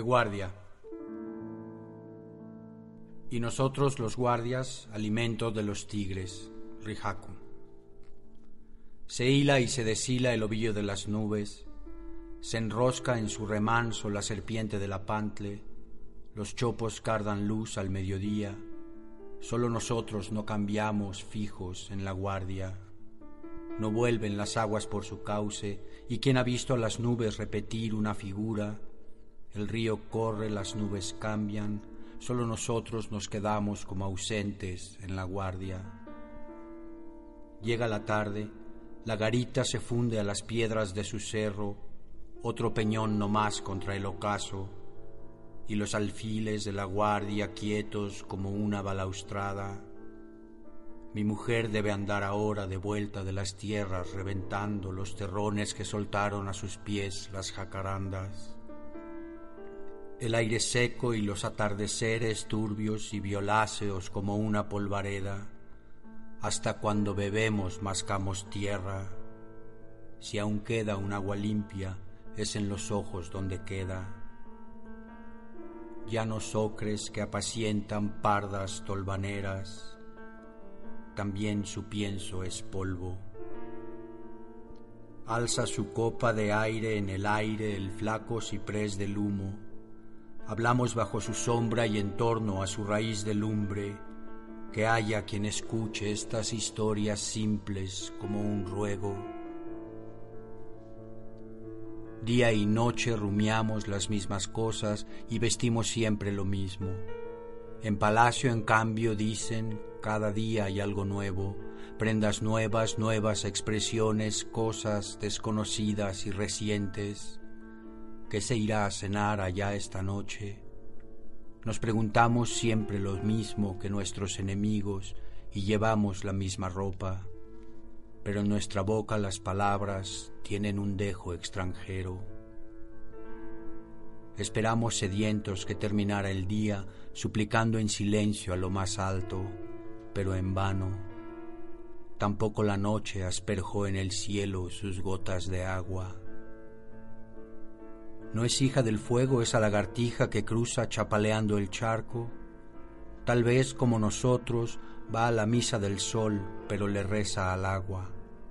guardia. Y nosotros los guardias, alimento de los tigres. Rijaku. Se hila y se deshila el ovillo de las nubes, se enrosca en su remanso la serpiente de la pantle, los chopos cardan luz al mediodía, solo nosotros no cambiamos fijos en la guardia. No vuelven las aguas por su cauce, y quien ha visto a las nubes repetir una figura, el río corre, las nubes cambian, solo nosotros nos quedamos como ausentes en la guardia. Llega la tarde, la garita se funde a las piedras de su cerro, otro peñón no más contra el ocaso, y los alfiles de la guardia quietos como una balaustrada. Mi mujer debe andar ahora de vuelta de las tierras reventando los terrones que soltaron a sus pies las jacarandas. El aire seco y los atardeceres turbios y violáceos como una polvareda. Hasta cuando bebemos mascamos tierra. Si aún queda un agua limpia, es en los ojos donde queda. Llanos ocres que apacientan pardas tolvaneras, también su pienso es polvo. Alza su copa de aire en el aire el flaco ciprés del humo. Hablamos bajo su sombra y en torno a su raíz de lumbre. Que haya quien escuche estas historias simples como un ruego. Día y noche rumiamos las mismas cosas y vestimos siempre lo mismo. En palacio, en cambio, dicen, cada día hay algo nuevo, prendas nuevas, nuevas expresiones, cosas desconocidas y recientes. ¿Qué se irá a cenar allá esta noche? Nos preguntamos siempre lo mismo que nuestros enemigos y llevamos la misma ropa, pero en nuestra boca las palabras tienen un dejo extranjero. Esperamos sedientos que terminara el día, suplicando en silencio a lo más alto, pero en vano. Tampoco la noche asperjó en el cielo sus gotas de agua. ¿No es hija del fuego esa lagartija que cruza chapaleando el charco? Tal vez, como nosotros, va a la misa del sol, pero le reza al agua.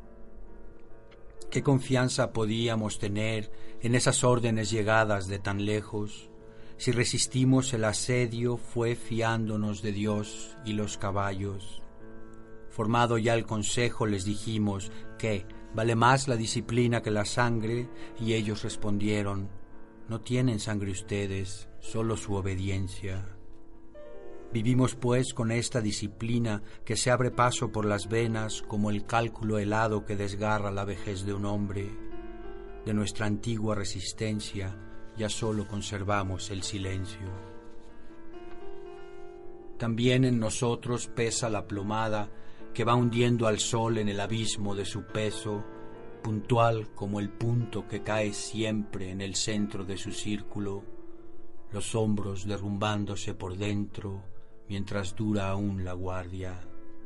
¿Qué confianza podíamos tener en esas órdenes llegadas de tan lejos? Si resistimos el asedio fue fiándonos de Dios y los caballos. Formado ya el consejo les dijimos que vale más la disciplina que la sangre, y ellos respondieron: no tienen sangre ustedes, solo su obediencia. Vivimos pues con esta disciplina que se abre paso por las venas como el cálculo helado que desgarra la vejez de un hombre. De nuestra antigua resistencia ya solo conservamos el silencio. También en nosotros pesa la plomada que va hundiendo al sol en el abismo de su peso, puntual como el punto que cae siempre en el centro de su círculo, los hombros derrumbándose por dentro mientras dura aún la guardia.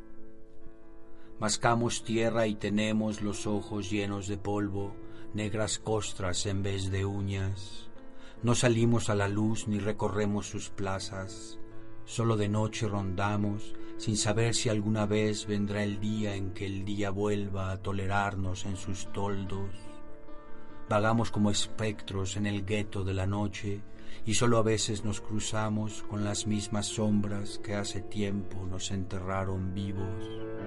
Mascamos tierra y tenemos los ojos llenos de polvo, negras costras en vez de uñas. No salimos a la luz ni recorremos sus plazas, solo de noche rondamos, sin saber si alguna vez vendrá el día en que el día vuelva a tolerarnos en sus toldos. Vagamos como espectros en el gueto de la noche y solo a veces nos cruzamos con las mismas sombras que hace tiempo nos enterraron vivos.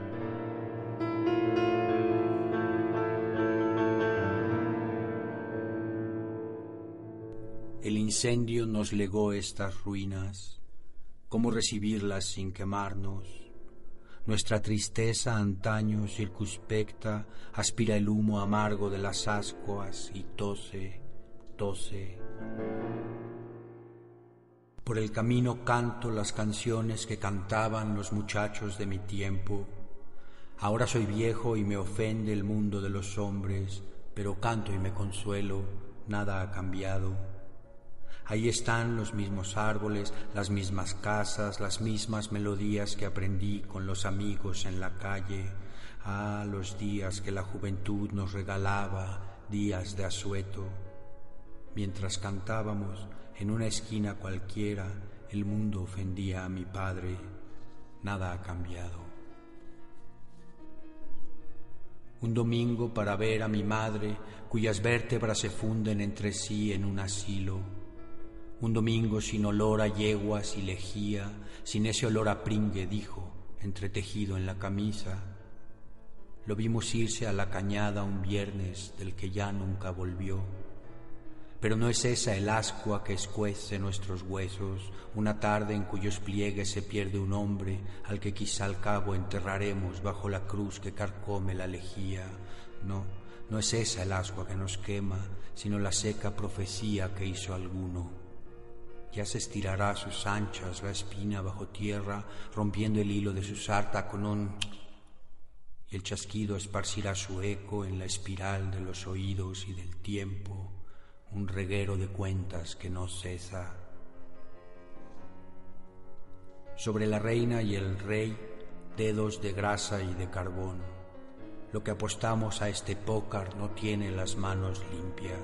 El incendio nos legó estas ruinas. ¿Cómo recibirlas sin quemarnos? Nuestra tristeza antaño circunspecta aspira el humo amargo de las ascuas y tose, tose. Por el camino canto las canciones que cantaban los muchachos de mi tiempo. Ahora soy viejo y me ofende el mundo de los hombres, pero canto y me consuelo, nada ha cambiado. Ahí están los mismos árboles, las mismas casas, las mismas melodías que aprendí con los amigos en la calle. Ah, los días que la juventud nos regalaba, días de asueto. Mientras cantábamos, en una esquina cualquiera, el mundo ofendía a mi padre. Nada ha cambiado. Un domingo para ver a mi madre, cuyas vértebras se funden entre sí en un asilo. Un domingo sin olor a yeguas y lejía, sin ese olor a pringue, dijo, entretejido en la camisa. Lo vimos irse a la cañada un viernes del que ya nunca volvió. Pero no es esa el ascua que escuece nuestros huesos, una tarde en cuyos pliegues se pierde un hombre al que quizá al cabo enterraremos bajo la cruz que carcome la lejía. No es esa el ascua que nos quema, sino la seca profecía que hizo alguno. Ya se estirará a sus anchas la espina bajo tierra, rompiendo el hilo de su sarta con un... y el chasquido esparcirá su eco en la espiral de los oídos y del tiempo, un reguero de cuentas que no cesa. Sobre la reina y el rey, dedos de grasa y de carbón. Lo que apostamos a este pócar no tiene las manos limpias.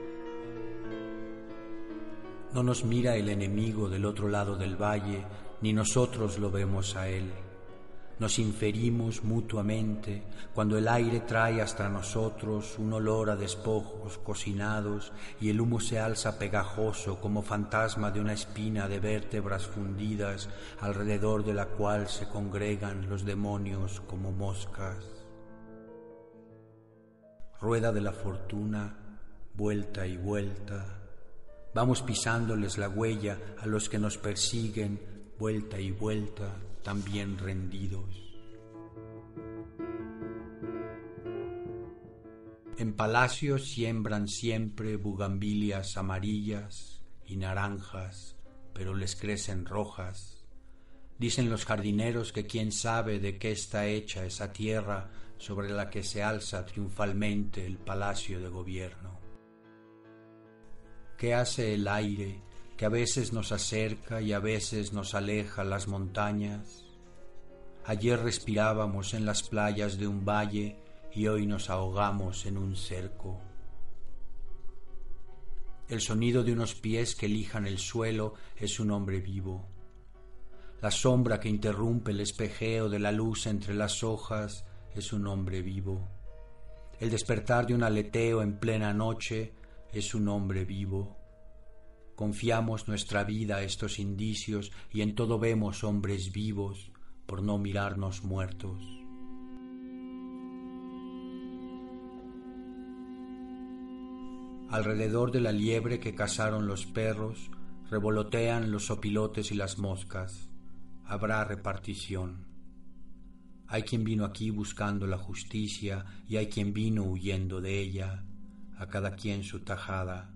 No nos mira el enemigo del otro lado del valle, ni nosotros lo vemos a él. Nos inferimos mutuamente cuando el aire trae hasta nosotros un olor a despojos cocinados y el humo se alza pegajoso como fantasma de una espina de vértebras fundidas alrededor de la cual se congregan los demonios como moscas. Rueda de la fortuna, vuelta y vuelta. Vamos pisándoles la huella a los que nos persiguen, vuelta y vuelta, también rendidos. En palacios siembran siempre bugambilias amarillas y naranjas, pero les crecen rojas. Dicen los jardineros que quién sabe de qué está hecha esa tierra sobre la que se alza triunfalmente el palacio de gobierno. ¿Qué hace el aire que a veces nos acerca y a veces nos aleja las montañas? Ayer respirábamos en las playas de un valle y hoy nos ahogamos en un cerco. El sonido de unos pies que lijan el suelo es un hombre vivo. La sombra que interrumpe el espejeo de la luz entre las hojas es un hombre vivo. El despertar de un aleteo en plena noche es un hombre vivo. Confiamos nuestra vida a estos indicios y en todo vemos hombres vivos por no mirarnos muertos. Alrededor de la liebre que cazaron los perros revolotean los opilotes y las moscas. Habrá repartición. Hay quien vino aquí buscando la justicia y hay quien vino huyendo de ella, a cada quien su tajada.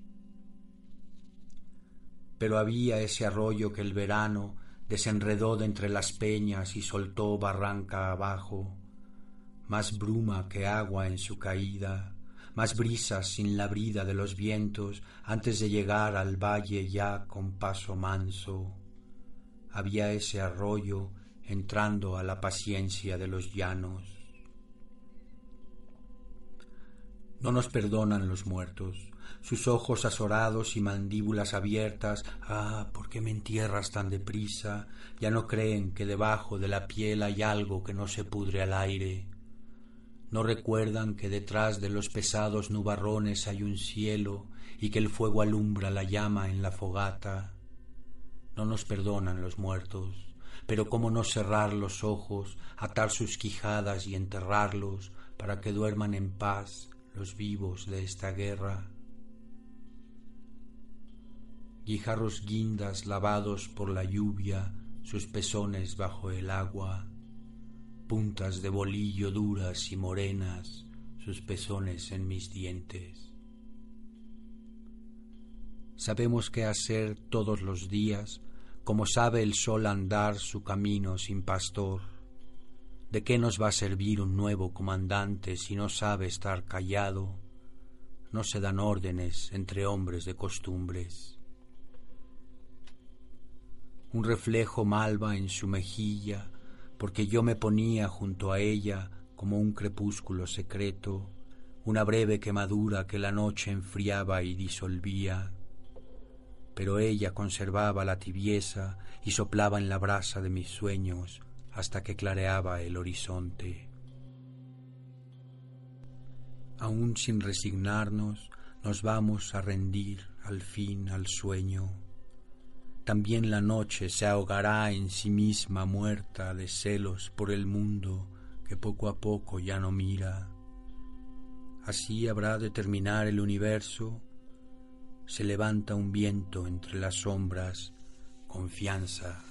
Pero había ese arroyo que el verano desenredó de entre las peñas y soltó barranca abajo, más bruma que agua en su caída, más brisas sin la brida de los vientos antes de llegar al valle ya con paso manso. Había ese arroyo entrando a la paciencia de los llanos. No nos perdonan los muertos, sus ojos azorados y mandíbulas abiertas. Ah, ¿por qué me entierras tan deprisa? Ya no creen que debajo de la piel hay algo que no se pudre al aire. No recuerdan que detrás de los pesados nubarrones hay un cielo y que el fuego alumbra la llama en la fogata. No nos perdonan los muertos, pero cómo no cerrar los ojos, atar sus quijadas y enterrarlos para que duerman en paz los vivos de esta guerra. Guijarros guindas lavados por la lluvia, sus pezones bajo el agua, puntas de bolillo duras y morenas, sus pezones en mis dientes. Sabemos qué hacer todos los días, como sabe el sol andar su camino sin pastor. ¿De qué nos va a servir un nuevo comandante si no sabe estar callado? No se dan órdenes entre hombres de costumbres. Un reflejo malva en su mejilla, porque yo me ponía junto a ella como un crepúsculo secreto, una breve quemadura que la noche enfriaba y disolvía. pero ella conservaba la tibieza y soplaba en la brasa de mis sueños hasta que clareaba el horizonte. Aún sin resignarnos, nos vamos a rendir al fin al sueño. También la noche se ahogará en sí misma muerta de celos por el mundo que poco a poco ya no mira. Así habrá de terminar el universo. Se levanta un viento entre las sombras, confianza.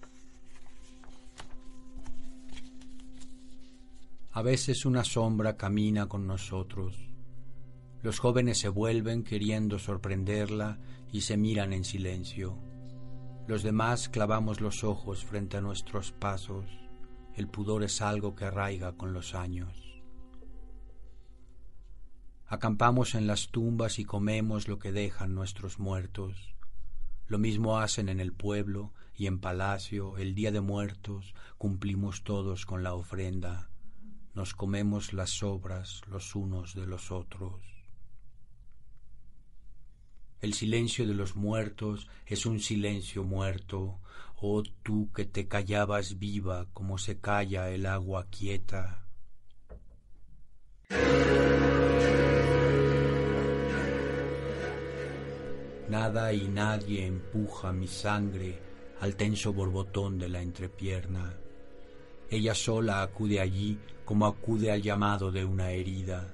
A veces una sombra camina con nosotros. Los jóvenes se vuelven queriendo sorprenderla y se miran en silencio. Los demás clavamos los ojos frente a nuestros pasos. El pudor es algo que arraiga con los años. Acampamos en las tumbas y comemos lo que dejan nuestros muertos. Lo mismo hacen en el pueblo y en palacio. El día de muertos cumplimos todos con la ofrenda. Nos comemos las sobras los unos de los otros. El silencio de los muertos es un silencio muerto. Oh tú que te callabas viva como se calla el agua quieta. Nada y nadie empuja mi sangre al tenso borbotón de la entrepierna. Ella sola acude allí como acude al llamado de una herida.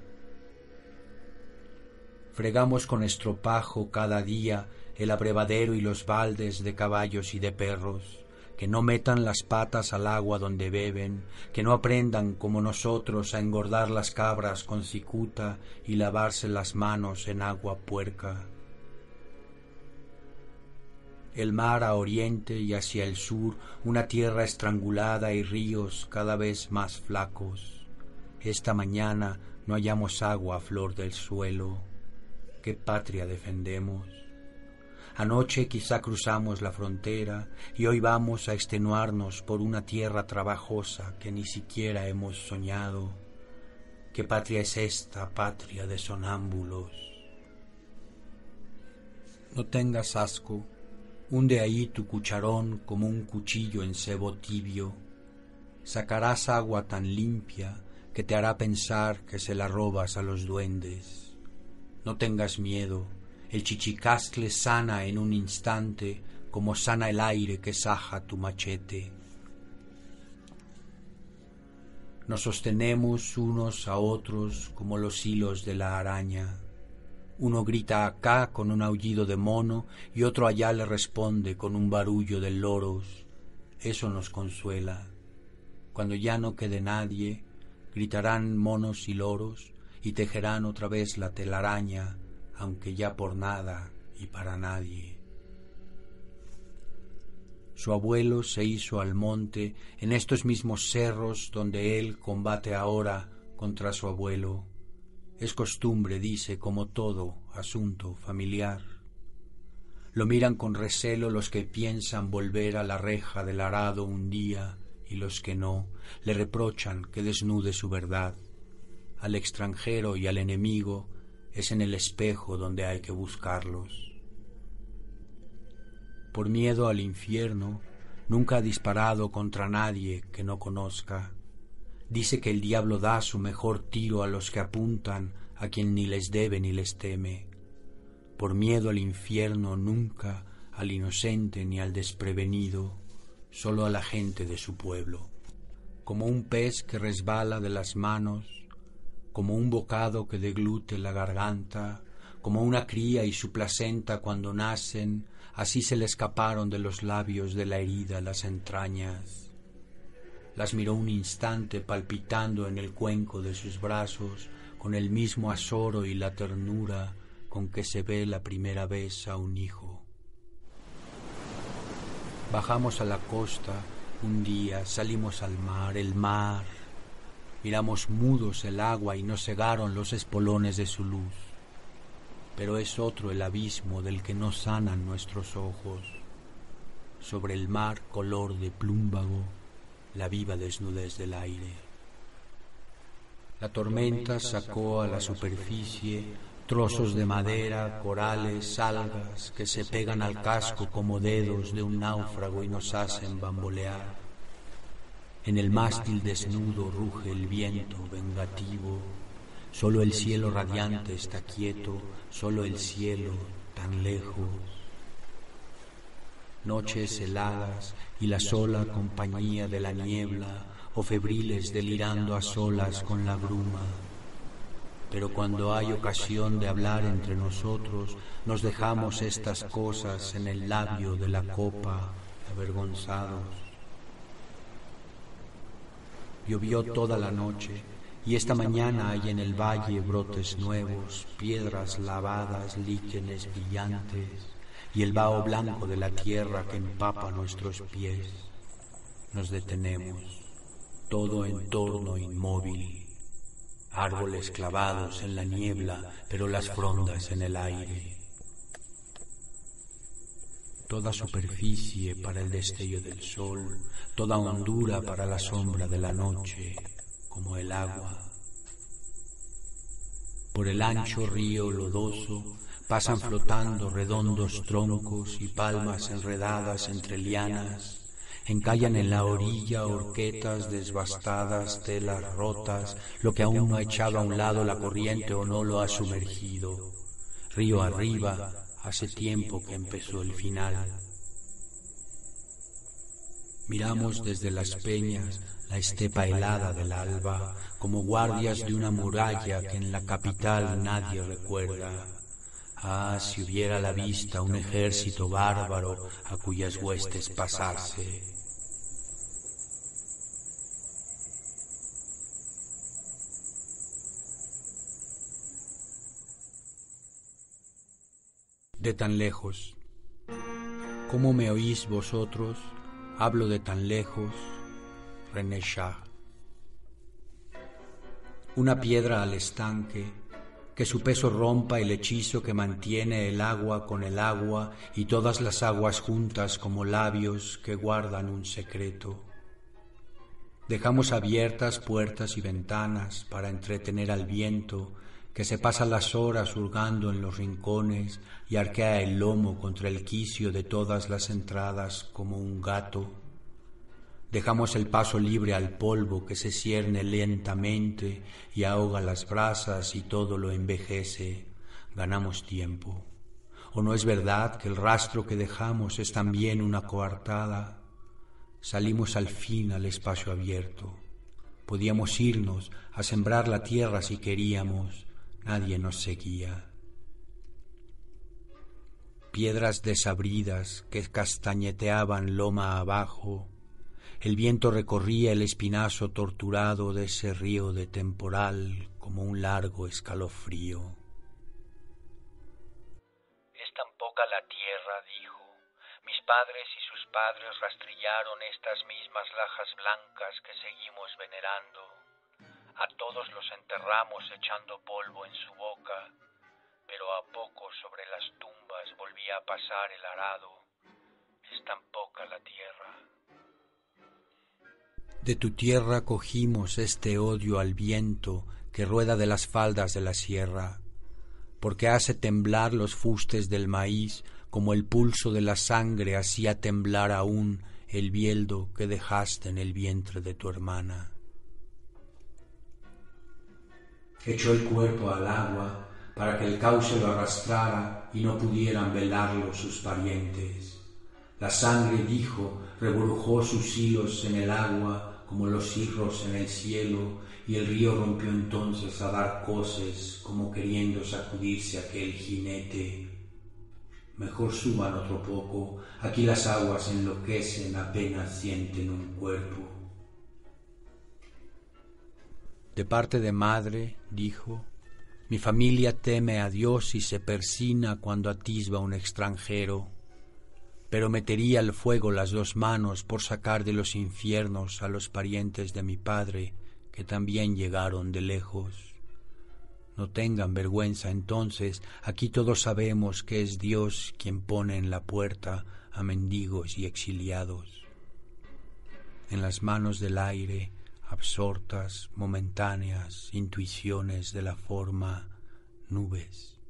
Fregamos con estropajo cada día el abrevadero y los baldes de caballos y de perros, que no metan las patas al agua donde beben, que no aprendan como nosotros a engordar las cabras con cicuta y lavarse las manos en agua puerca. El mar a oriente y hacia el sur, una tierra estrangulada y ríos cada vez más flacos. Esta mañana no hallamos agua a flor del suelo. ¿Qué patria defendemos? Anoche quizá cruzamos la frontera y hoy vamos a extenuarnos por una tierra trabajosa que ni siquiera hemos soñado. ¿Qué patria es esta, patria de sonámbulos? No tengas asco. Hunde ahí tu cucharón como un cuchillo en cebo tibio. Sacarás agua tan limpia que te hará pensar que se la robas a los duendes. No tengas miedo, el chichicastle sana en un instante como sana el aire que saja tu machete. Nos sostenemos unos a otros como los hilos de la araña. Uno grita acá con un aullido de mono y otro allá le responde con un barullo de loros. Eso nos consuela. Cuando ya no quede nadie, gritarán monos y loros y tejerán otra vez la telaraña, aunque ya por nada y para nadie. Su abuelo se hizo al monte en estos mismos cerros donde él combate ahora contra su abuelo. Es costumbre, dice, como todo asunto familiar. Lo miran con recelo los que piensan volver a la reja del arado un día y los que no, le reprochan que desnude su verdad. Al extranjero y al enemigo es en el espejo donde hay que buscarlos. Por miedo al infierno, nunca ha disparado contra nadie que no conozca. Dice que el diablo da su mejor tiro a los que apuntan a quien ni les debe ni les teme. Por miedo al infierno nunca al inocente ni al desprevenido, solo a la gente de su pueblo. Como un pez que resbala de las manos, como un bocado que deglute la garganta, como una cría y su placenta cuando nacen, así se le escaparon de los labios de la herida las entrañas. Las miró un instante palpitando en el cuenco de sus brazos con el mismo azoro y la ternura con que se ve la primera vez a un hijo. Bajamos a la costa un día, salimos al mar, el mar. Miramos mudos el agua y nos cegaron los espolones de su luz. Pero es otro el abismo del que no sanan nuestros ojos. Sobre el mar color de plúmbago, la viva desnudez del aire. La tormenta sacó a la superficie trozos de madera, corales, algas que se pegan al casco como dedos de un náufrago y nos hacen bambolear. En el mástil desnudo ruge el viento vengativo, solo el cielo radiante está quieto, solo el cielo tan lejos. Noches heladas y la sola compañía de la niebla, o febriles delirando a solas con la bruma. Pero cuando hay ocasión de hablar entre nosotros, nos dejamos estas cosas en el labio de la copa, avergonzados. Llovió toda la noche, y esta mañana hay en el valle brotes nuevos, piedras lavadas, líquenes brillantes, y el vaho blanco de la tierra que empapa nuestros pies. Nos detenemos, todo en torno inmóvil. Árboles clavados en la niebla, pero las frondas en el aire. Toda superficie para el destello del sol, toda hondura para la sombra de la noche, como el agua. Por el ancho río lodoso pasan flotando redondos troncos y palmas enredadas entre lianas. Encallan en la orilla horquetas desbastadas, telas rotas, lo que aún no ha echado a un lado la corriente o no lo ha sumergido. Río arriba, hace tiempo que empezó el final. Miramos desde las peñas la estepa helada del alba, como guardias de una muralla que en la capital nadie recuerda. Ah, si hubiera a la vista un ejército bárbaro a cuyas huestes pasarse. De tan lejos. ¿Cómo me oís vosotros? Hablo de tan lejos. René Char. Una piedra al estanque, que su peso rompa el hechizo que mantiene el agua con el agua y todas las aguas juntas como labios que guardan un secreto. Dejamos abiertas puertas y ventanas para entretener al viento que se pasa las horas hurgando en los rincones y arquea el lomo contra el quicio de todas las entradas como un gato. Dejamos el paso libre al polvo que se cierne lentamente y ahoga las brasas y todo lo envejece. Ganamos tiempo. ¿O no es verdad que el rastro que dejamos es también una coartada? Salimos al fin al espacio abierto. Podíamos irnos a sembrar la tierra si queríamos. Nadie nos seguía. Piedras desabridas que castañeteaban loma abajo. El viento recorría el espinazo torturado de ese río de temporal como un largo escalofrío. Es tan poca la tierra, dijo. Mis padres y sus padres rastrillaron estas mismas lajas blancas que seguimos venerando. A todos los enterramos echando polvo en su boca, pero a poco sobre las tumbas volvía a pasar el arado. Es tan poca la tierra. De tu tierra cogimos este odio al viento que rueda de las faldas de la sierra, porque hace temblar los fustes del maíz como el pulso de la sangre hacía temblar aún el bieldo que dejaste en el vientre de tu hermana. Echó el cuerpo al agua para que el cauce lo arrastrara y no pudieran velarlo sus parientes. La sangre, dijo, reburujó sus hilos en el agua como los cirros en el cielo, y el río rompió entonces a dar coces como queriendo sacudirse aquel jinete. Mejor suban otro poco, aquí las aguas enloquecen apenas sienten un cuerpo. De parte de madre, dijo, mi familia teme a Dios y se persina cuando atisba un extranjero, pero metería al fuego las dos manos por sacar de los infiernos a los parientes de mi padre, que también llegaron de lejos. No tengan vergüenza entonces, aquí todos sabemos que es Dios quien pone en la puerta a mendigos y exiliados. En las manos del aire, absortas, momentáneas intuiciones de la forma, nubes.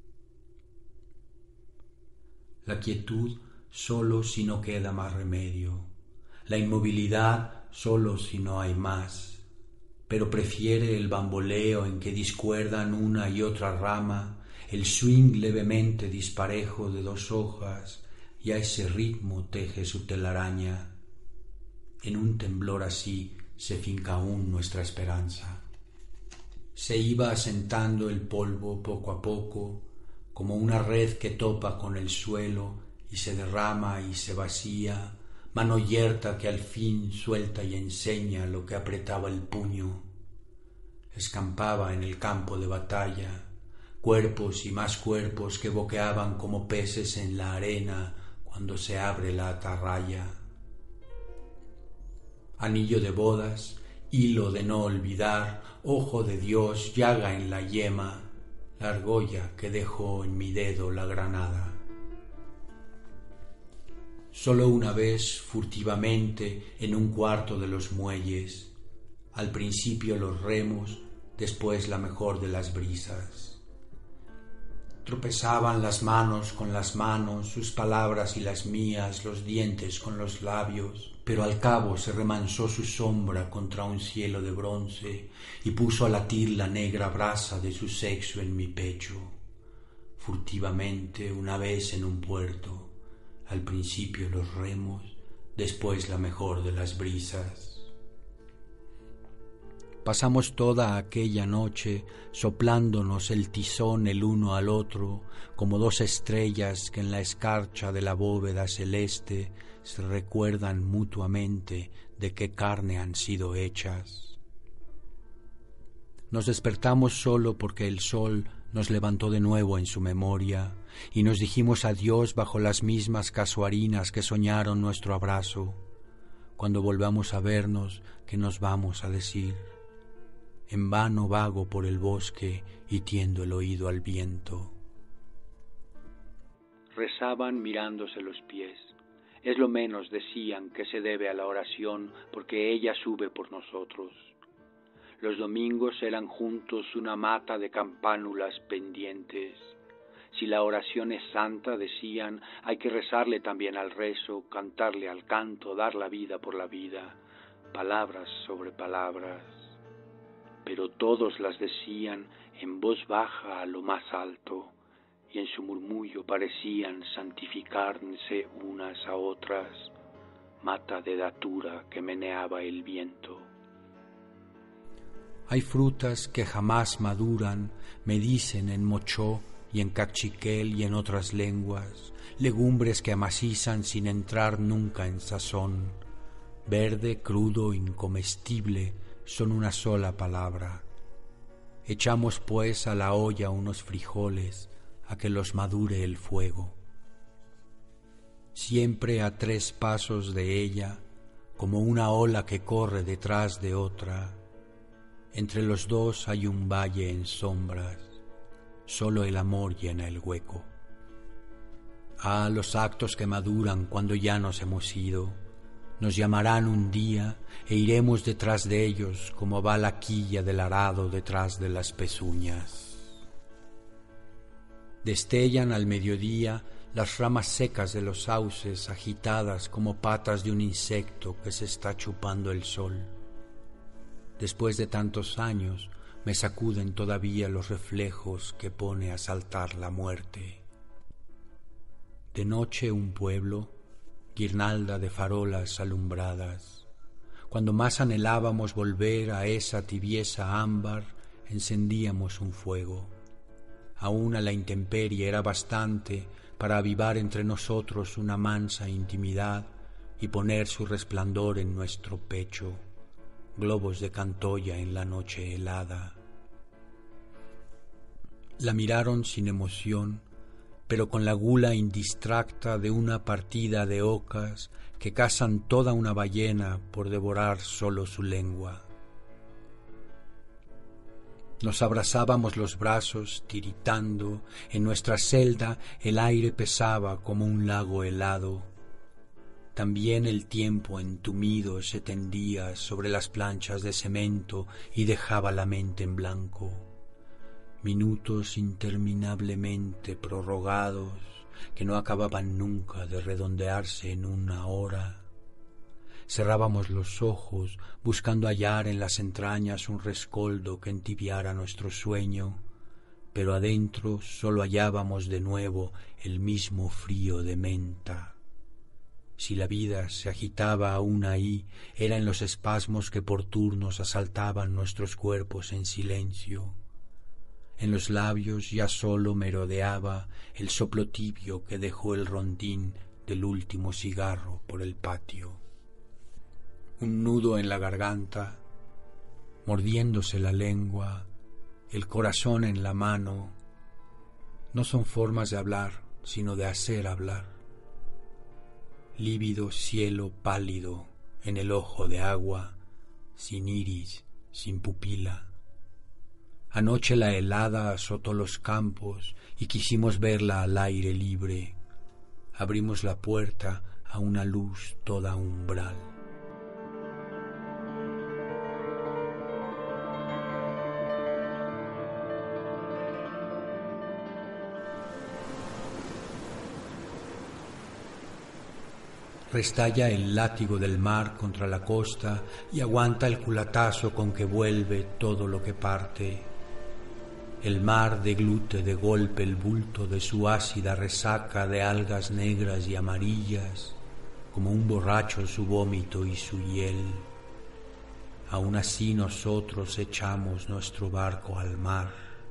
la quietud solo si no queda más remedio, la inmovilidad solo si no hay más, pero prefiere el bamboleo en que discuerdan una y otra rama, el swing levemente disparejo de dos hojas, y a ese ritmo teje su telaraña. En un temblor así se finca aún nuestra esperanza. Se iba asentando el polvo poco a poco, como una red que topa con el suelo y se derrama y se vacía, mano yerta que al fin suelta y enseña lo que apretaba el puño. Escampaba en el campo de batalla, cuerpos y más cuerpos que boqueaban como peces en la arena cuando se abre la atarraya. Anillo de bodas, hilo de no olvidar, ojo de Dios, llaga en la yema, la argolla que dejó en mi dedo la granada. Solo una vez, furtivamente, en un cuarto de los muelles, al principio los remos, después la mejor de las brisas. Tropezaban las manos con las manos, sus palabras y las mías, los dientes con los labios, pero al cabo se remansó su sombra contra un cielo de bronce y puso a latir la negra brasa de su sexo en mi pecho. Furtivamente, una vez en un puerto, al principio los remos, después la mejor de las brisas. Pasamos toda aquella noche soplándonos el tizón el uno al otro, como dos estrellas que en la escarcha de la bóveda celeste se recuerdan mutuamente de qué carne han sido hechas. Nos despertamos solo porque el sol nos levantó de nuevo en su memoria y nos dijimos adiós bajo las mismas casuarinas que soñaron nuestro abrazo. Cuando volvamos a vernos, ¿qué nos vamos a decir? En vano vago por el bosque y tiendo el oído al viento. Rezaban mirándose los pies. Es lo menos, decían, que se debe a la oración, porque ella sube por nosotros. Los domingos eran juntos una mata de campánulas pendientes. Si la oración es santa, decían, hay que rezarle también al rezo, cantarle al canto, dar la vida por la vida, palabras sobre palabras. Pero todos las decían en voz baja a lo más alto, y en su murmullo parecían santificarse unas a otras, mata de datura que meneaba el viento. Hay frutas que jamás maduran, me dicen en mochó y en cachiquel y en otras lenguas, legumbres que amacizan sin entrar nunca en sazón, verde, crudo, incomestible, son una sola palabra. Echamos pues a la olla unos frijoles, a que los madure el fuego. Siempre a 3 pasos de ella, como una ola que corre detrás de otra, entre los dos hay un valle en sombras, solo el amor llena el hueco. Ah, los actos que maduran cuando ya nos hemos ido, nos llamarán un día e iremos detrás de ellos como va la quilla del arado detrás de las pezuñas. Destellan al mediodía las ramas secas de los sauces agitadas como patas de un insecto que se está chupando el sol. Después de tantos años me sacuden todavía los reflejos que pone a saltar la muerte. De noche un pueblo, guirnalda de farolas alumbradas. Cuando más anhelábamos volver a esa tibieza ámbar, encendíamos un fuego. Aún a la intemperie era bastante para avivar entre nosotros una mansa intimidad y poner su resplandor en nuestro pecho, globos de cantoya en la noche helada. La miraron sin emoción, pero con la gula indistracta de una partida de ocas que cazan toda una ballena por devorar solo su lengua. Nos abrazábamos los brazos, tiritando, en nuestra celda el aire pesaba como un lago helado. También el tiempo entumido se tendía sobre las planchas de cemento y dejaba la mente en blanco. Minutos interminablemente prorrogados, que no acababan nunca de redondearse en una hora. Cerrábamos los ojos buscando hallar en las entrañas un rescoldo que entibiara nuestro sueño, pero adentro solo hallábamos de nuevo el mismo frío de menta. Si la vida se agitaba aún ahí, era en los espasmos que por turnos asaltaban nuestros cuerpos en silencio. En los labios ya solo merodeaba el soplo tibio que dejó el rondín del último cigarro por el patio. Un nudo en la garganta, mordiéndose la lengua, el corazón en la mano, no son formas de hablar, sino de hacer hablar. Lívido cielo pálido en el ojo de agua, sin iris, sin pupila. Anoche la helada azotó los campos y quisimos verla al aire libre. Abrimos la puerta a una luz toda umbral. Restalla el látigo del mar contra la costa y aguanta el culatazo con que vuelve todo lo que parte. El mar deglute de golpe el bulto de su ácida resaca de algas negras y amarillas, como un borracho su vómito y su hiel. Aún así nosotros echamos nuestro barco al mar.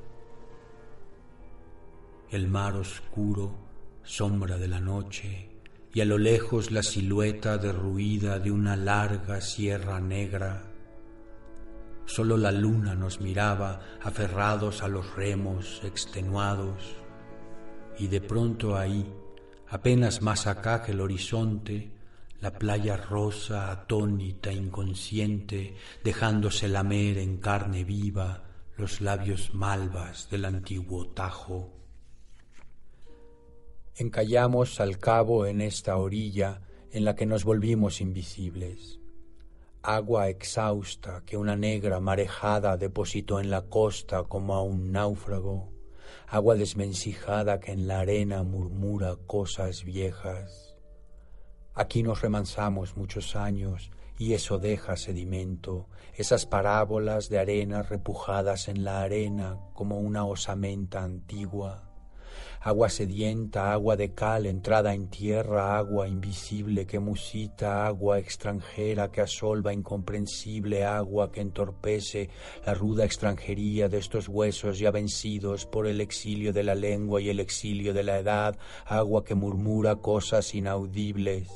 El mar oscuro, sombra de la noche, y a lo lejos la silueta derruida de una larga sierra negra. Solo la luna nos miraba, aferrados a los remos, extenuados, y de pronto ahí, apenas más acá que el horizonte, la playa rosa, atónita, inconsciente, dejándose lamer en carne viva los labios malvas del antiguo Tajo. Encallamos al cabo en esta orilla en la que nos volvimos invisibles. Agua exhausta que una negra marejada depositó en la costa como a un náufrago, agua desvencijada que en la arena murmura cosas viejas. Aquí nos remansamos muchos años y eso deja sedimento, esas parábolas de arena repujadas en la arena como una osamenta antigua. Agua sedienta, agua de cal entrada en tierra, agua invisible que musita, agua extranjera que asolva, incomprensible agua que entorpece la ruda extranjería de estos huesos ya vencidos por el exilio de la lengua y el exilio de la edad, agua que murmura cosas inaudibles.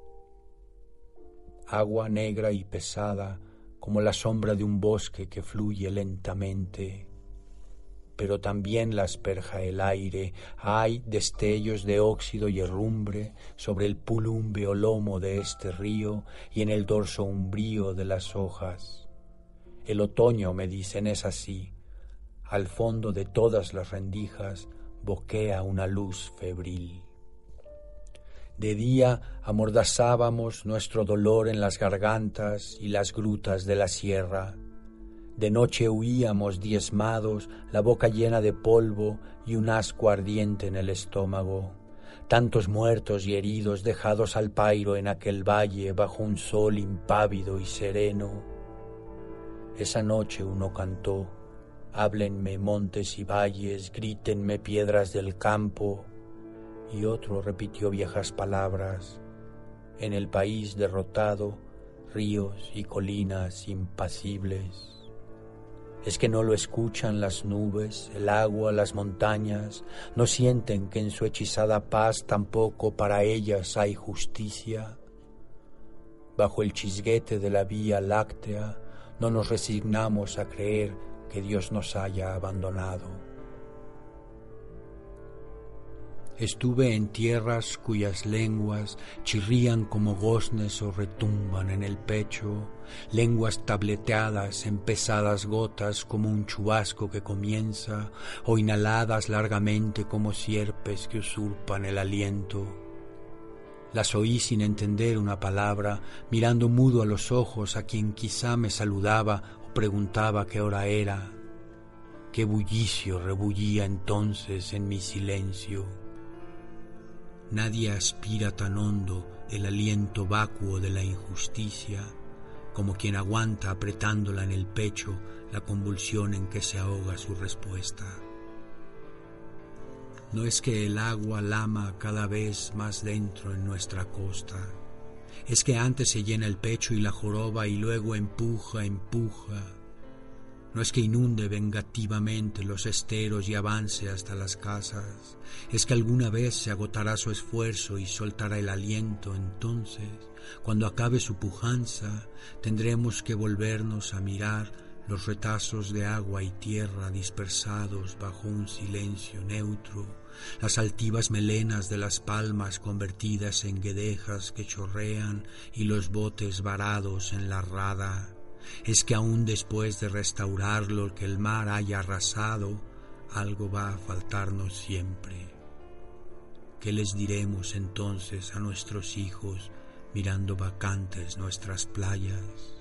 Agua negra y pesada como la sombra de un bosque que fluye lentamente. Pero también la asperja el aire, hay destellos de óxido y herrumbre sobre el pulúmbeo lomo de este río y en el dorso umbrío de las hojas. El otoño, me dicen, es así, al fondo de todas las rendijas boquea una luz febril. De día amordazábamos nuestro dolor en las gargantas y las grutas de la sierra. De noche huíamos diezmados, la boca llena de polvo y un asco ardiente en el estómago. Tantos muertos y heridos dejados al pairo en aquel valle bajo un sol impávido y sereno. Esa noche uno cantó: háblenme montes y valles, grítenme piedras del campo. Y otro repitió viejas palabras: en el país derrotado, ríos y colinas impasibles. ¿Es que no lo escuchan las nubes, el agua, las montañas? ¿No sienten que en su hechizada paz tampoco para ellas hay justicia? Bajo el chisguete de la Vía Láctea no nos resignamos a creer que Dios nos haya abandonado. Estuve en tierras cuyas lenguas chirrían como goznes o retumban en el pecho, lenguas tableteadas en pesadas gotas como un chubasco que comienza, o inhaladas largamente como sierpes que usurpan el aliento. Las oí sin entender una palabra, mirando mudo a los ojos a quien quizá me saludaba o preguntaba qué hora era. Qué bullicio rebullía entonces en mi silencio. Nadie aspira tan hondo el aliento vacuo de la injusticia como quien aguanta apretándola en el pecho la convulsión en que se ahoga su respuesta. No es que el agua lama cada vez más dentro en nuestra costa, es que antes se llena el pecho y la joroba y luego empuja. No es que inunde vengativamente los esteros y avance hasta las casas, es que alguna vez se agotará su esfuerzo y soltará el aliento. Entonces, cuando acabe su pujanza, tendremos que volvernos a mirar los retazos de agua y tierra dispersados bajo un silencio neutro, las altivas melenas de las palmas convertidas en guedejas que chorrean y los botes varados en la rada. Es que aún después de restaurar lo que el mar haya arrasado, algo va a faltarnos siempre. ¿Qué les diremos entonces a nuestros hijos mirando vacantes nuestras playas?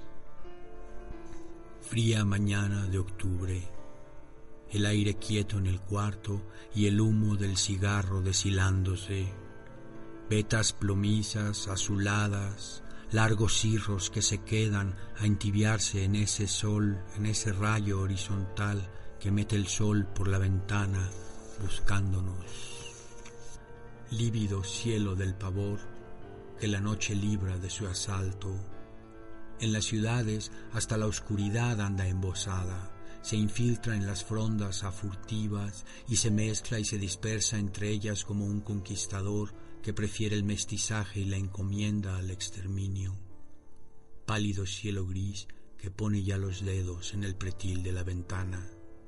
Fría mañana de octubre, el aire quieto en el cuarto y el humo del cigarro deshilándose, vetas plomizas, azuladas, largos cirros que se quedan a entibiarse en ese sol, en ese rayo horizontal que mete el sol por la ventana buscándonos. Lívido cielo del pavor que la noche libra de su asalto. En las ciudades hasta la oscuridad anda embosada, se infiltra en las frondas a furtivas y se mezcla y se dispersa entre ellas como un conquistador que prefiere el mestizaje y la encomienda al exterminio. Pálido cielo gris que pone ya los dedos en el pretil de la ventana.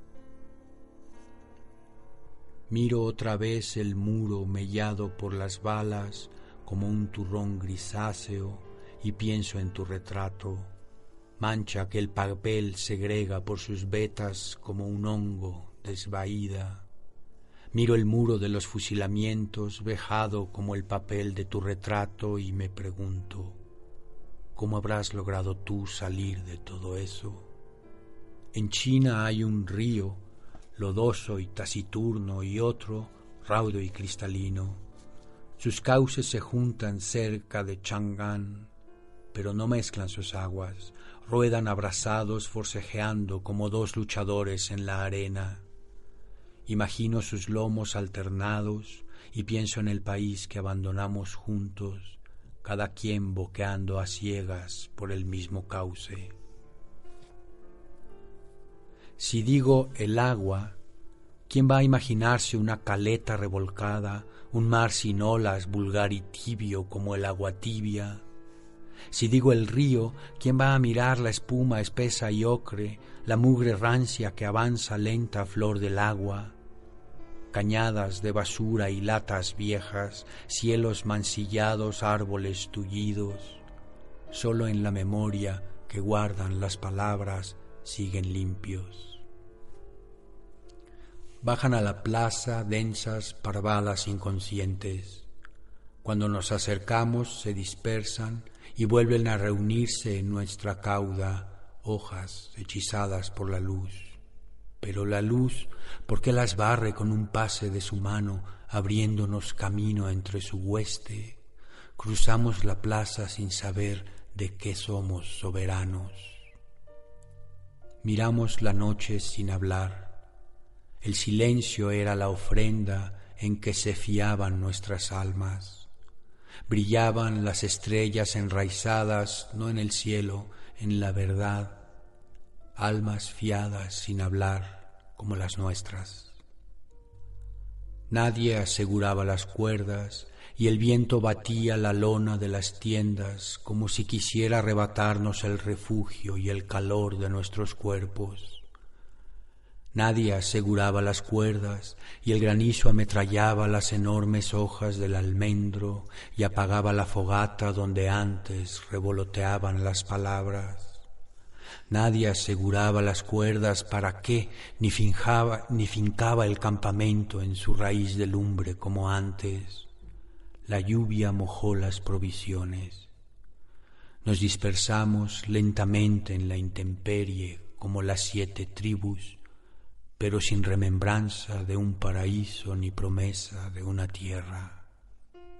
Miro otra vez el muro mellado por las balas como un turrón grisáceo y pienso en tu retrato, mancha que el papel segrega por sus vetas como un hongo desvaída. Miro el muro de los fusilamientos vejado como el papel de tu retrato y me pregunto, ¿cómo habrás logrado tú salir de todo eso? En China hay un río, lodoso y taciturno, y otro, raudo y cristalino. Sus cauces se juntan cerca de Chang'an, pero no mezclan sus aguas, ruedan abrazados forcejeando como dos luchadores en la arena. Imagino sus lomos alternados y pienso en el país que abandonamos juntos, cada quien boqueando a ciegas por el mismo cauce. Si digo el agua, ¿quién va a imaginarse una caleta revolcada, un mar sin olas vulgar y tibio como el agua tibia? Si digo el río, ¿quién va a mirar la espuma espesa y ocre, la mugre rancia que avanza lenta a flor del agua? Cañadas de basura y latas viejas, cielos mancillados, árboles tullidos. Solo en la memoria que guardan las palabras siguen limpios. Bajan a la plaza densas parvadas inconscientes. Cuando nos acercamos se dispersan y vuelven a reunirse en nuestra cauda, hojas hechizadas por la luz. Pero la luz, ¿por qué las barre con un pase de su mano, abriéndonos camino entre su hueste? Cruzamos la plaza sin saber de qué somos soberanos. Miramos la noche sin hablar. El silencio era la ofrenda en que se fiaban nuestras almas. Brillaban las estrellas enraizadas, no en el cielo, en la verdad. Almas fiadas sin hablar como las nuestras. Nadie aseguraba las cuerdas y el viento batía la lona de las tiendas como si quisiera arrebatarnos el refugio y el calor de nuestros cuerpos. Nadie aseguraba las cuerdas y el granizo ametrallaba las enormes hojas del almendro y apagaba la fogata donde antes revoloteaban las palabras. Nadie aseguraba las cuerdas para qué, ni fincaba el campamento en su raíz de lumbre como antes. La lluvia mojó las provisiones. Nos dispersamos lentamente en la intemperie como las 7 tribus, pero sin remembranza de un paraíso ni promesa de una tierra.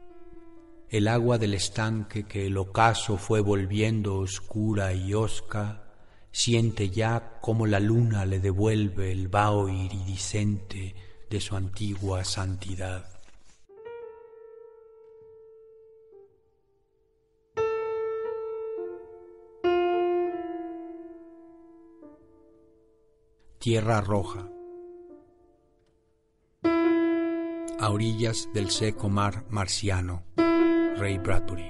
El agua del estanque que el ocaso fue volviendo oscura y hosca, siente ya cómo la luna le devuelve el vaho iridiscente de su antigua santidad. Tierra roja. A orillas del seco mar marciano. Ray Bradbury.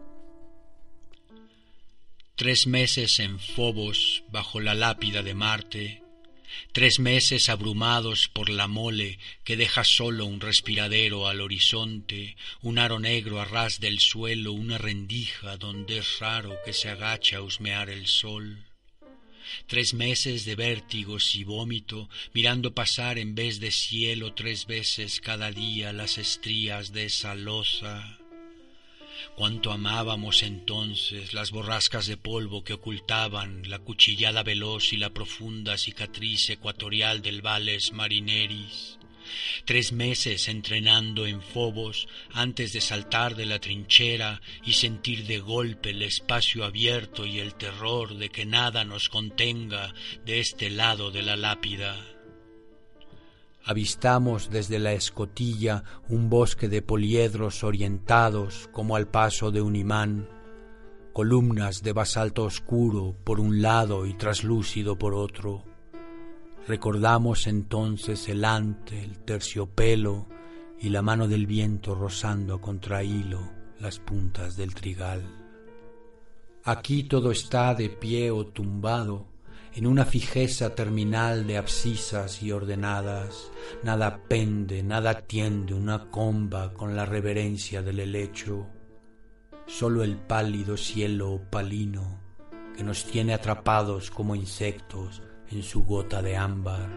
3 meses en Fobos bajo la lápida de Marte, 3 meses abrumados por la mole que deja solo un respiradero al horizonte, un aro negro a ras del suelo, una rendija donde es raro que se agache a husmear el sol. 3 meses de vértigos y vómito, mirando pasar en vez de cielo 3 veces cada día las estrías de esa loza. Cuánto amábamos entonces las borrascas de polvo que ocultaban la cuchillada veloz y la profunda cicatriz ecuatorial del Valles Marineris. 3 meses entrenando en Fobos antes de saltar de la trinchera y sentir de golpe el espacio abierto y el terror de que nada nos contenga de este lado de la lápida. Avistamos desde la escotilla un bosque de poliedros orientados como al paso de un imán, columnas de basalto oscuro por un lado y traslúcido por otro. Recordamos entonces el ante, el terciopelo y la mano del viento rozando contra hilo las puntas del trigal. Aquí todo está de pie o tumbado, en una fijeza terminal de abscisas y ordenadas. Nada pende, nada tiende una comba con la reverencia del helecho. Solo el pálido cielo opalino que nos tiene atrapados como insectos en su gota de ámbar.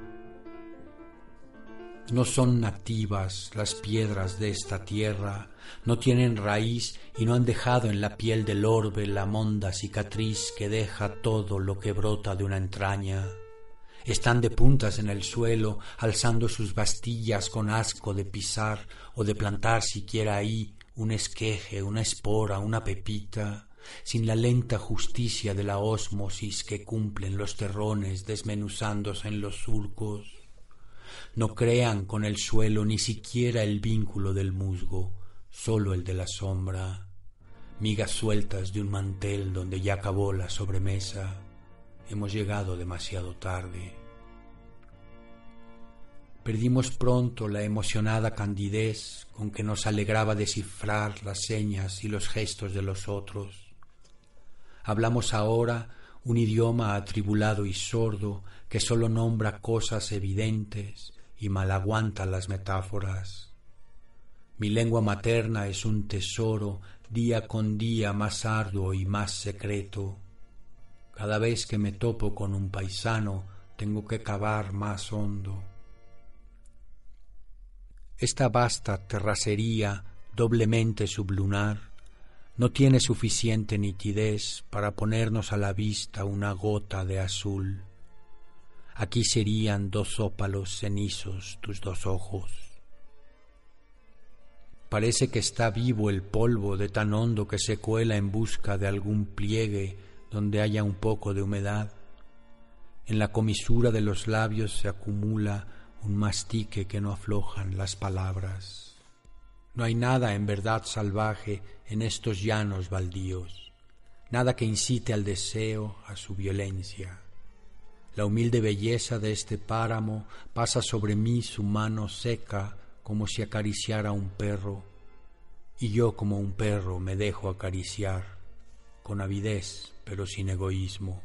No son nativas las piedras de esta tierra, no tienen raíz y no han dejado en la piel del orbe la monda cicatriz que deja todo lo que brota de una entraña. Están de puntas en el suelo, alzando sus bastillas con asco de pisar o de plantar siquiera ahí un esqueje, una espora, una pepita, sin la lenta justicia de la ósmosis que cumplen los terrones desmenuzándose en los surcos. No crean con el suelo ni siquiera el vínculo del musgo, solo el de la sombra, migas sueltas de un mantel donde ya acabó la sobremesa. Hemos llegado demasiado tarde. Perdimos pronto la emocionada candidez con que nos alegraba descifrar las señas y los gestos de los otros. Hablamos ahora un idioma atribulado y sordo que solo nombra cosas evidentes y malaguanta las metáforas. Mi lengua materna es un tesoro día con día más arduo y más secreto. Cada vez que me topo con un paisano tengo que cavar más hondo. Esta vasta terracería doblemente sublunar no tiene suficiente nitidez para ponernos a la vista una gota de azul. Aquí serían 2 ópalos cenizos tus 2 ojos. Parece que está vivo el polvo de tan hondo que se cuela en busca de algún pliegue donde haya un poco de humedad. En la comisura de los labios se acumula un mastique que no aflojan las palabras. No hay nada en verdad salvaje en estos llanos baldíos, nada que incite al deseo, a su violencia. La humilde belleza de este páramo pasa sobre mí su mano seca como si acariciara a un perro, y yo como un perro me dejo acariciar, con avidez pero sin egoísmo.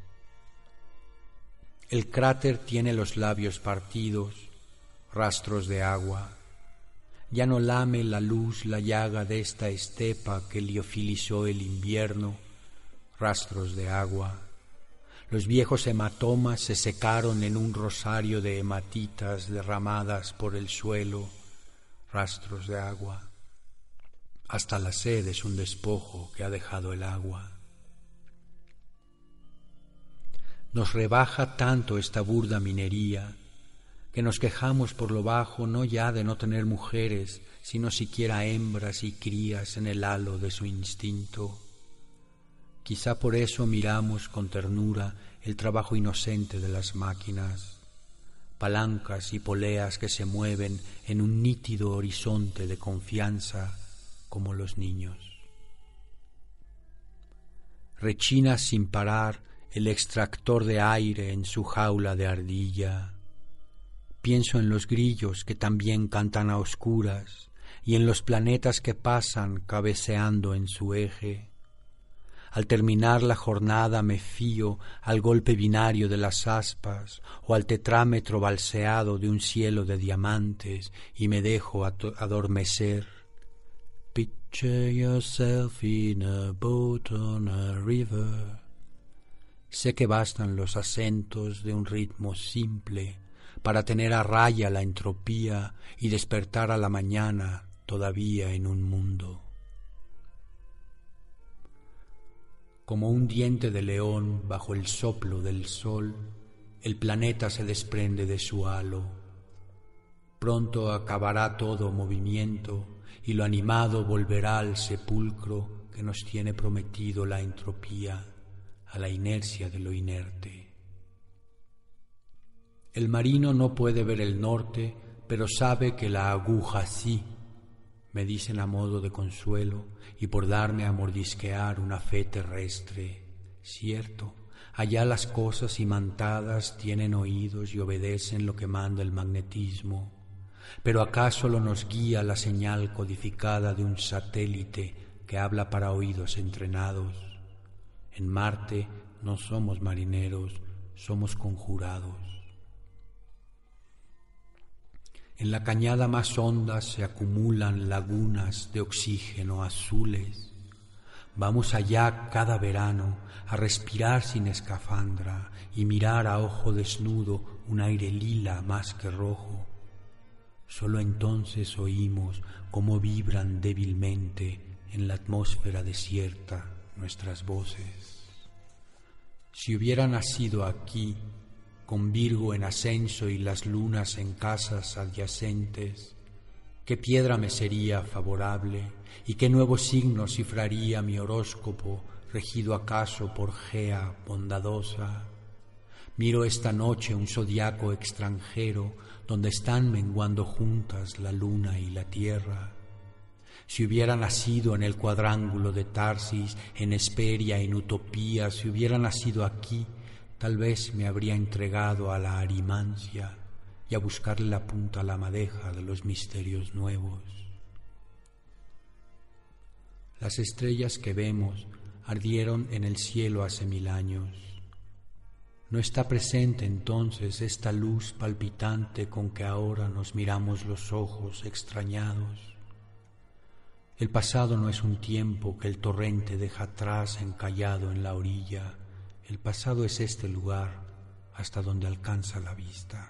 El cráter tiene los labios partidos, rastros de agua. Ya no lame la luz la llaga de esta estepa que liofilizó el invierno, rastros de agua. Los viejos hematomas se secaron en un rosario de hematitas derramadas por el suelo, rastros de agua. Hasta la sed es un despojo que ha dejado el agua. Nos rebaja tanto esta burda minería que nos quejamos por lo bajo no ya de no tener mujeres, sino siquiera hembras y crías en el halo de su instinto. Quizá por eso miramos con ternura el trabajo inocente de las máquinas, palancas y poleas que se mueven en un nítido horizonte de confianza como los niños. Rechina sin parar el extractor de aire en su jaula de ardilla. Pienso en los grillos que también cantan a oscuras y en los planetas que pasan cabeceando en su eje. Al terminar la jornada me fío al golpe binario de las aspas o al tetrámetro balseado de un cielo de diamantes y me dejo adormecer. Picture yourself in a boat on a river. Sé que bastan los acentos de un ritmo simple para tener a raya la entropía y despertar a la mañana todavía en un mundo. Como un diente de león bajo el soplo del sol, el planeta se desprende de su halo. Pronto acabará todo movimiento y lo animado volverá al sepulcro que nos tiene prometido la entropía, a la inercia de lo inerte. El marino no puede ver el norte, pero sabe que la aguja sí, me dicen a modo de consuelo y por darme a mordisquear una fe terrestre. Cierto, allá las cosas imantadas tienen oídos y obedecen lo que manda el magnetismo, pero acá solo nos guía la señal codificada de un satélite que habla para oídos entrenados. En Marte no somos marineros, somos conjurados. En la cañada más honda se acumulan lagunas de oxígeno azules. Vamos allá cada verano a respirar sin escafandra y mirar a ojo desnudo un aire lila más que rojo. Solo entonces oímos cómo vibran débilmente en la atmósfera desierta nuestras voces. Si hubiera nacido aquí, con Virgo en ascenso y las lunas en casas adyacentes, ¿qué piedra me sería favorable y qué nuevo signo cifraría mi horóscopo, regido acaso por Gea bondadosa? Miro esta noche un zodiaco extranjero donde están menguando juntas la luna y la tierra. Si hubiera nacido en el cuadrángulo de Tarsis, en Hesperia, en Utopía, si hubiera nacido aquí, tal vez me habría entregado a la arimancia y a buscarle la punta a la madeja de los misterios nuevos. Las estrellas que vemos ardieron en el cielo hace 1000 años. ¿No está presente entonces esta luz palpitante con que ahora nos miramos los ojos extrañados? El pasado no es un tiempo que el torrente deja atrás encallado en la orilla. El pasado es este lugar hasta donde alcanza la vista.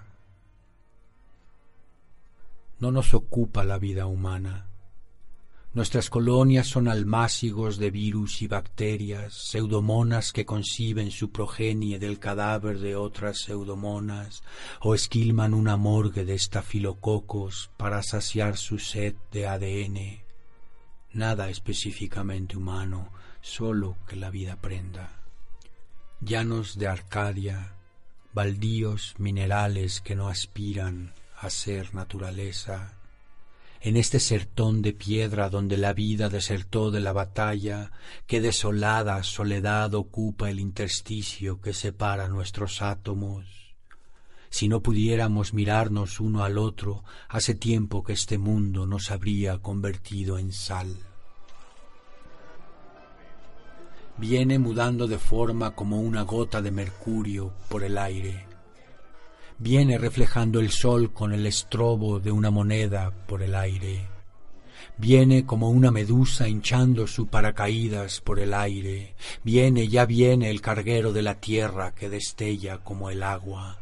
No nos ocupa la vida humana. Nuestras colonias son almácigos de virus y bacterias, pseudomonas que conciben su progenie del cadáver de otras pseudomonas o esquilman una morgue de estafilococos para saciar su sed de ADN. Nada específicamente humano, solo que la vida prenda. Llanos de Arcadia, baldíos minerales que no aspiran a ser naturaleza. En este sertón de piedra donde la vida desertó de la batalla, qué desolada soledad ocupa el intersticio que separa nuestros átomos. Si no pudiéramos mirarnos uno al otro, hace tiempo que este mundo nos habría convertido en sal. Viene mudando de forma como una gota de mercurio por el aire. Viene reflejando el sol con el estrobo de una moneda por el aire. Viene como una medusa hinchando su paracaídas por el aire. Ya viene el carguero de la tierra que destella como el agua.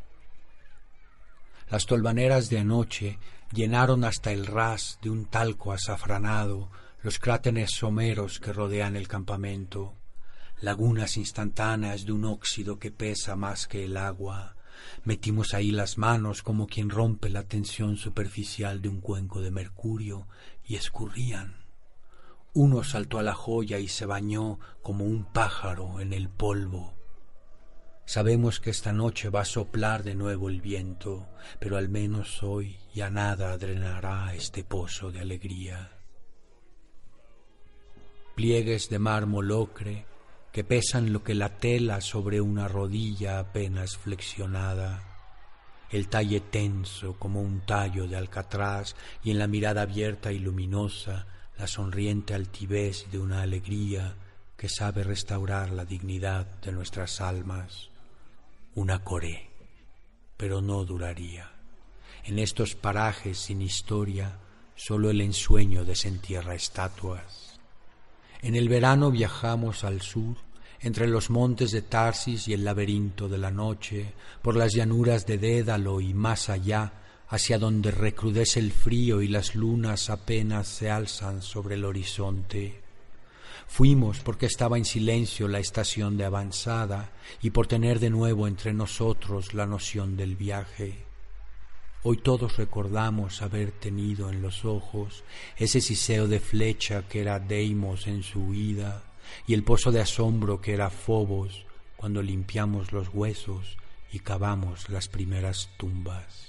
Las tolvaneras de anoche llenaron hasta el ras de un talco azafranado los cráteres someros que rodean el campamento, lagunas instantáneas de un óxido que pesa más que el agua, Metimos ahí las manos como quien rompe la tensión superficial de un cuenco de mercurio y escurrían. Uno saltó a la joya y se bañó como un pájaro en el polvo. Sabemos que esta noche va a soplar de nuevo el viento, pero al menos hoy ya nada drenará este pozo de alegría. Pliegues de mármol ocre que pesan lo que la tela sobre una rodilla apenas flexionada, el talle tenso como un tallo de alcatraz y en la mirada abierta y luminosa la sonriente altivez de una alegría que sabe restaurar la dignidad de nuestras almas. Una coré, pero no duraría. En estos parajes sin historia, solo el ensueño desentierra estatuas. En el verano viajamos al sur, entre los montes de Tarsis y el laberinto de la noche, por las llanuras de Dédalo y más allá, hacia donde recrudece el frío y las lunas apenas se alzan sobre el horizonte. Fuimos porque estaba en silencio la estación de avanzada y por tener de nuevo entre nosotros la noción del viaje. Hoy todos recordamos haber tenido en los ojos ese siseo de flecha que era Deimos en su huida y el pozo de asombro que era Fobos cuando limpiamos los huesos y cavamos las primeras tumbas.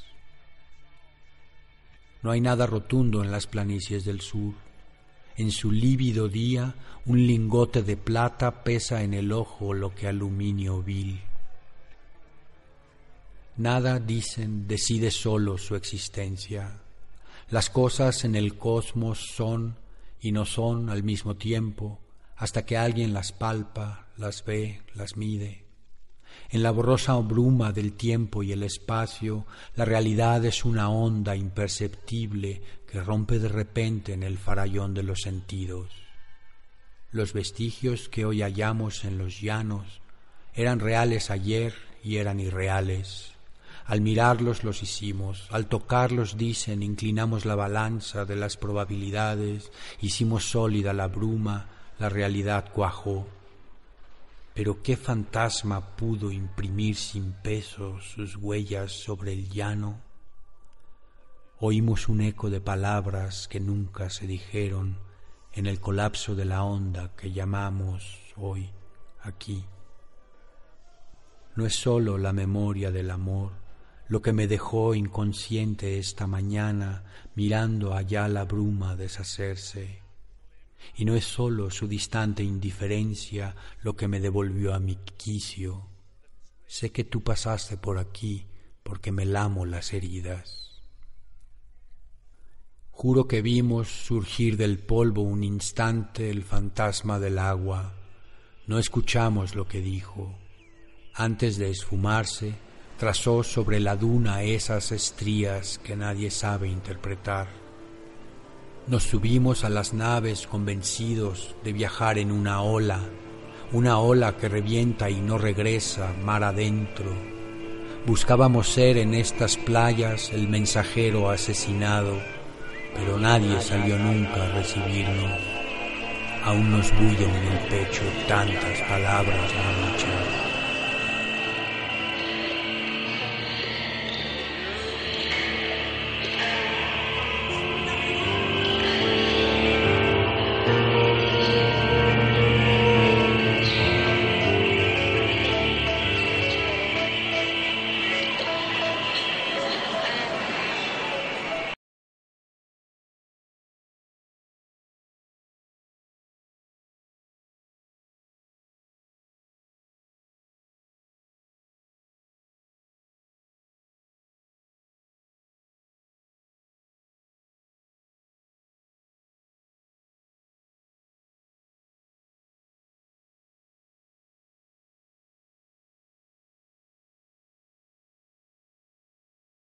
No hay nada rotundo en las planicies del sur. En su lívido día, un lingote de plata pesa en el ojo lo que aluminio vil. Nada, dicen, decide solo su existencia. Las cosas en el cosmos son y no son al mismo tiempo, hasta que alguien las palpa, las ve, las mide. En la borrosa bruma del tiempo y el espacio, la realidad es una onda imperceptible que rompe de repente en el farallón de los sentidos. Los vestigios que hoy hallamos en los llanos eran reales ayer y eran irreales. Al mirarlos los hicimos, al tocarlos, dicen, inclinamos la balanza de las probabilidades, hicimos sólida la bruma, la realidad cuajó. Pero ¿qué fantasma pudo imprimir sin peso sus huellas sobre el llano? Oímos un eco de palabras que nunca se dijeron en el colapso de la onda que llamamos hoy aquí. No es sólo la memoria del amor lo que me dejó inconsciente esta mañana mirando allá la bruma deshacerse. Y no es sólo su distante indiferencia lo que me devolvió a mi quicio. Sé que tú pasaste por aquí porque me lamo las heridas. Juro que vimos surgir del polvo un instante el fantasma del agua. No escuchamos lo que dijo. Antes de esfumarse, trazó sobre la duna esas estrías que nadie sabe interpretar. Nos subimos a las naves convencidos de viajar en una ola que revienta y no regresa mar adentro. Buscábamos ser en estas playas el mensajero asesinado, pero nadie salió nunca a recibirnos. Aún nos bullen en el pecho tantas palabras no dichas.